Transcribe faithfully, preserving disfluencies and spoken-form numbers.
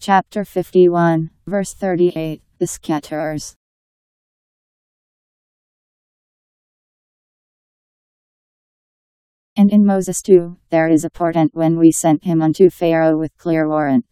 Chapter fifty-one, verse thirty-eight, the scatterers. And in Moses too, there is a portent when we sent him unto Pharaoh with clear warrant.